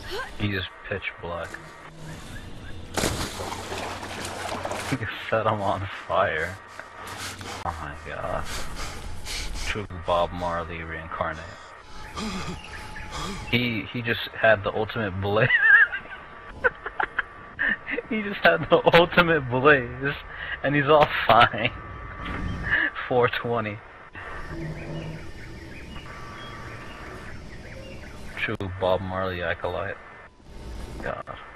He's pitch black. You set him on fire. Oh my god. True Bob Marley reincarnate. He just had the ultimate blaze. He just had the ultimate blaze, and he's all fine. 420. True Bob Marley acolyte. God.